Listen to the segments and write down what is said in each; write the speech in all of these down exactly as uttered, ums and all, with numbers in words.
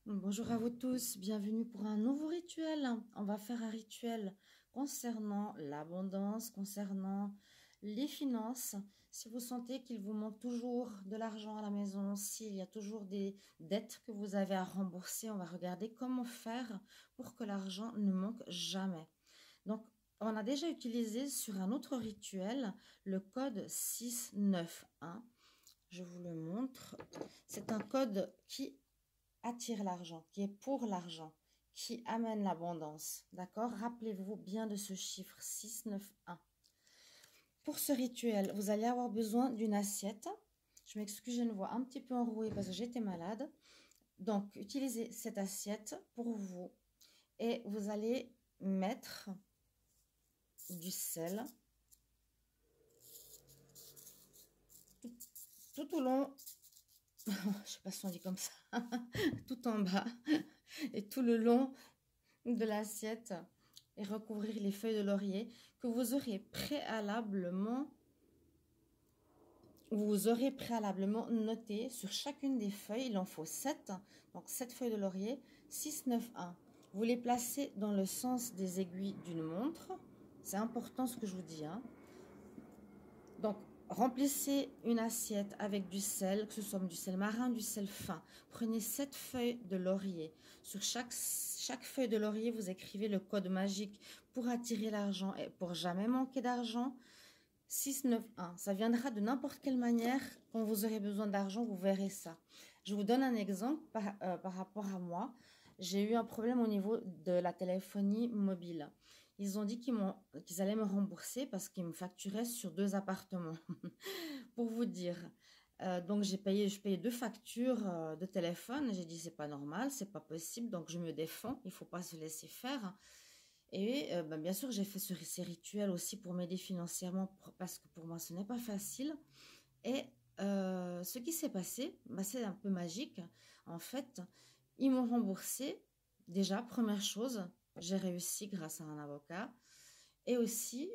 Bonjour à vous tous, bienvenue pour un nouveau rituel. On va faire un rituel concernant l'abondance, concernant les finances. Si vous sentez qu'il vous manque toujours de l'argent à la maison, s'il y a toujours des dettes que vous avez à rembourser, on va regarder comment faire pour que l'argent ne manque jamais. Donc, on a déjà utilisé sur un autre rituel le code six neuf un. Je vous le montre. C'est un code qui attire l'argent, qui est pour l'argent, qui amène l'abondance. D'accord? Rappelez-vous bien de ce chiffre six neuf un. Pour ce rituel, vous allez avoir besoin d'une assiette. Je m'excuse, j'ai une voix un petit peu enrouée parce que j'étais malade. Donc, utilisez cette assiette pour vous et vous allez mettre du sel tout, tout au long. Je ne sais pas si on dit comme ça, tout en bas et tout le long de l'assiette et recouvrir les feuilles de laurier que vous aurez préalablement vous aurez préalablement noté sur chacune des feuilles. Il en faut sept, donc sept feuilles de laurier, six neuf un. Vous les placez dans le sens des aiguilles d'une montre. C'est important ce que je vous dis, hein. Donc, remplissez une assiette avec du sel, que ce soit du sel marin, du sel fin. Prenez sept feuilles de laurier. Sur chaque, chaque feuille de laurier, vous écrivez le code magique pour attirer l'argent et pour jamais manquer d'argent. six neuf un. Ça viendra de n'importe quelle manière. Quand vous aurez besoin d'argent, vous verrez ça. Je vous donne un exemple par, euh, par rapport à moi. J'ai eu un problème au niveau de la téléphonie mobile. Ils ont dit qu'ils m'ont, qu'ils allaient me rembourser parce qu'ils me facturaient sur deux appartements. Pour vous dire. Euh, donc j'ai payé, je payais deux factures euh, de téléphone. J'ai dit c'est pas normal, c'est pas possible. Donc je me défends. Il faut pas se laisser faire. Et euh, ben, bien sûr, j'ai fait ce, ces rituels aussi pour m'aider financièrement parce que pour moi, ce n'est pas facile. Et euh, ce qui s'est passé, ben, c'est un peu magique. En fait, ils m'ont remboursé. Déjà, première chose, j'ai réussi grâce à un avocat. Et aussi,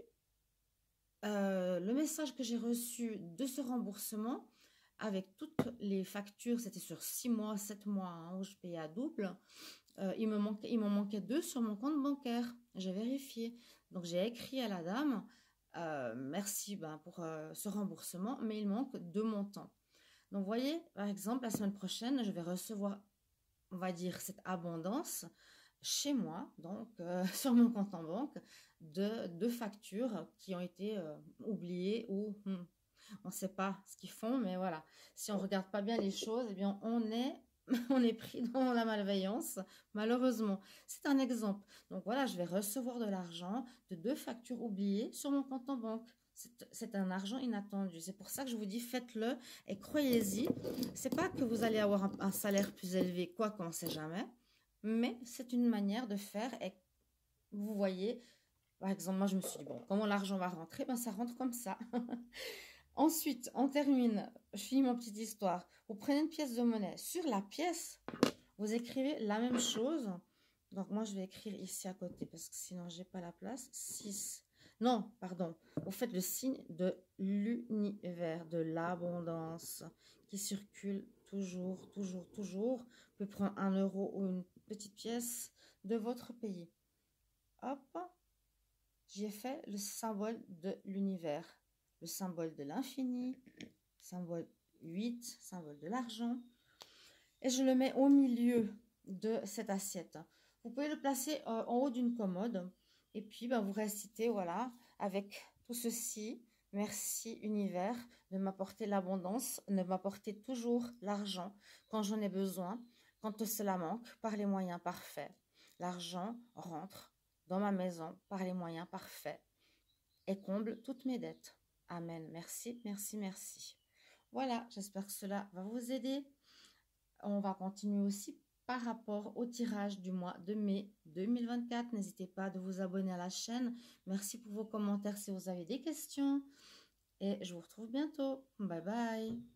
euh, le message que j'ai reçu de ce remboursement, avec toutes les factures, c'était sur six mois, sept mois, hein, où je payais à double. Euh, il me manquait, il m'en manquait deux sur mon compte bancaire. J'ai vérifié. Donc, j'ai écrit à la dame, euh, merci ben, pour euh, ce remboursement, mais il manque deux montants. Donc, vous voyez, par exemple, la semaine prochaine, je vais recevoir, on va dire, cette abondance chez moi, donc euh, sur mon compte en banque, de deux factures qui ont été euh, oubliées ou hmm, on ne sait pas ce qu'ils font, mais voilà. Si on ne regarde pas bien les choses, eh bien, on est on est pris dans la malveillance, malheureusement. C'est un exemple. Donc voilà, je vais recevoir de l'argent de deux factures oubliées sur mon compte en banque. C'est un argent inattendu. C'est pour ça que je vous dis, faites-le et croyez-y. C'est pas que vous allez avoir un, un salaire plus élevé, quoi qu'on ne sait jamais, mais c'est une manière de faire et vous voyez, par exemple, moi je me suis dit, bon, comment l'argent va rentrer? Ben ça rentre comme ça. Ensuite, on termine, je finis ma petite histoire. Vous prenez une pièce de monnaie. Sur la pièce, vous écrivez la même chose. Donc, moi, je vais écrire ici à côté parce que sinon, je n'ai pas la place. six. Non, pardon. Vous faites le signe de l'univers, de l'abondance qui circule toujours, toujours, toujours. Vous pouvez prendre un euro ou une petite pièce de votre pays. Hop, j'ai fait le symbole de l'univers. Le symbole de l'infini, symbole huit, symbole de l'argent. Et je le mets au milieu de cette assiette. Vous pouvez le placer euh, en haut d'une commode. Et puis, ben, vous récitez, voilà, avec tout ceci. Merci, univers, de m'apporter l'abondance, de m'apporter toujours l'argent quand j'en ai besoin, quand cela manque, par les moyens parfaits. L'argent rentre dans ma maison par les moyens parfaits et comble toutes mes dettes. Amen. Merci, merci, merci. Voilà, j'espère que cela va vous aider. On va continuer aussi par rapport au tirage du mois de mai deux mille vingt-quatre. N'hésitez pas à vous abonner à la chaîne. Merci pour vos commentaires si vous avez des questions. Et je vous retrouve bientôt. Bye bye.